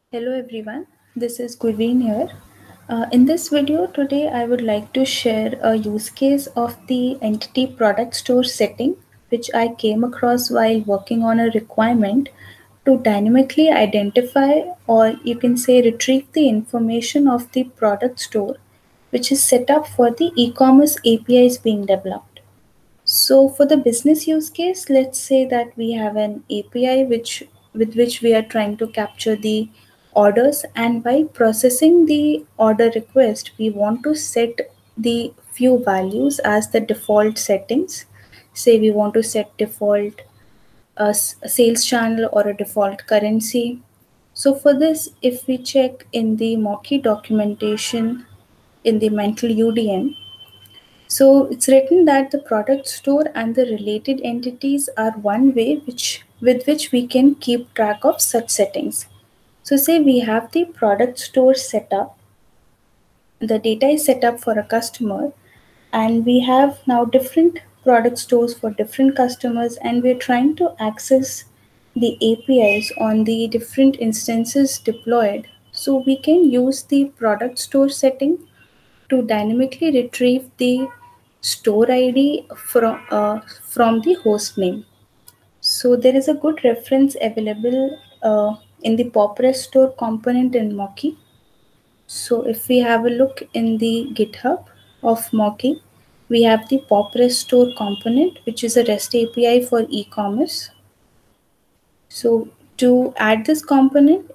Hello everyone, this is Gurveen here. In this video today, I would like to share a use case of the entity product store setting, which I came across while working on a requirement to dynamically identify, or you can say retrieve, the information of the product store, which is set up for the e-commerce APIs being developed. So for the business use case, let's say that we have an API with which we are trying to capture the orders, and while processing the order request, we want to set the few values as the default settings. Say we want to set default a sales channel or a default currency. So for this, if we check in the Mocky documentation in the mental UDM, so it's written that the product store and the related entities are one way with which we can keep track of such settings. So say we have the product store set up, the data is set up for a customer, and we have now different product stores for different customers, and we're trying to access the APIs on the different instances deployed. So we can use the product store setting to dynamically retrieve the store ID from the host name. So there is a good reference available in the Poprest store component in Mocky. So if we have a look in the GitHub of Mocky, we have the Poprest store component, which is a REST API for e-commerce. So to add this component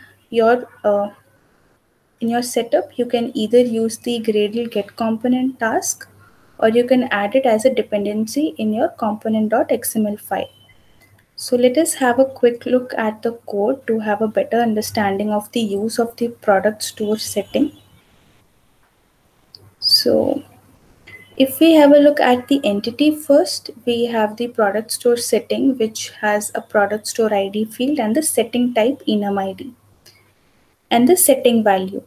in your setup, you can either use the Gradle get component task, or you can add it as a dependency in your component.xml file. So let us have a quick look at the code to have a better understanding of the use of the product store setting. So if we have a look at the entity first, we have the product store setting, which has a product store ID field and the setting type enum ID and the setting value.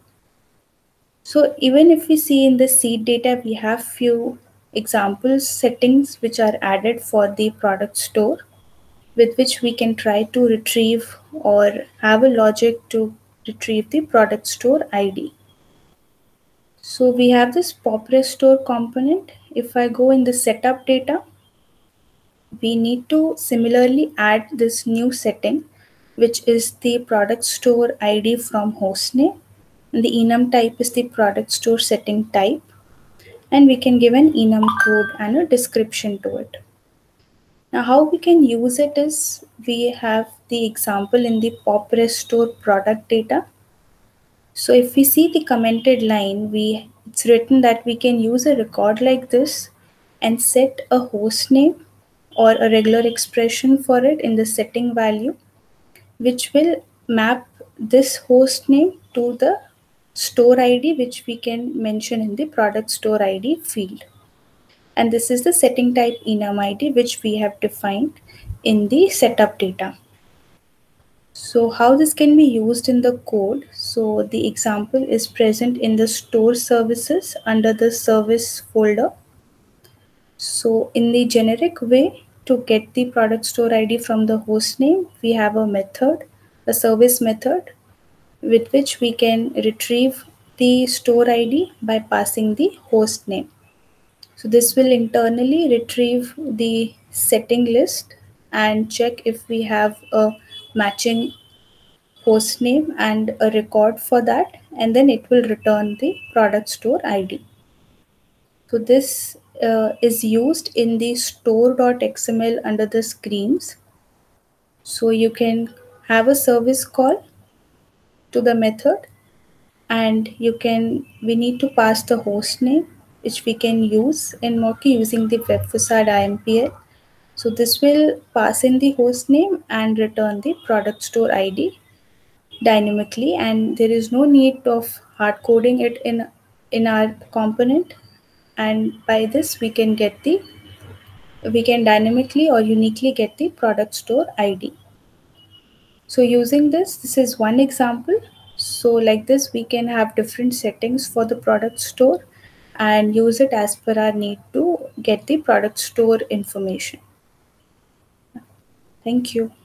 So even if we see in the seed data, we have few examples settings which are added for the product store, with which we can try to retrieve or have a logic to retrieve the product store ID. So we have this Poprest store component. If I go in the setup data, we need to similarly add this new setting, which is the product store ID from hostname. And the enum type is the product store setting type, and we can give an enum code and a description to it. Now how we can use it is we have the example in the Poprest store product data. So if we see the commented line, it's written that we can use a record like this and set a host name or a regular expression for it in the setting value, which will map this host name to the store ID, which we can mention in the product store ID field. And this is the setting type enum ID, which we have defined in the setup data. So how this can be used in the code? So the example is present in the store services under the service folder. So in the generic way, to get the product store ID from the host name, we have a method, a service method, with which we can retrieve the store ID by passing the host name. So this will internally retrieve the setting list and check if we have a matching host name and a record for that, and then it will return the product store ID. So this is used in the store.xml under the screens. So you can have a service call to the method, and we need to pass the host name, which we can use in Mocky using the web facade IMPL. So this will pass in the host name and return the product store ID dynamically, and there is no need of hard coding it in our component, and by this we can dynamically or uniquely get the product store ID. So using this is one example. So like this, we can have different settings for the product store and use it as per our need to get the product store information. Thank you.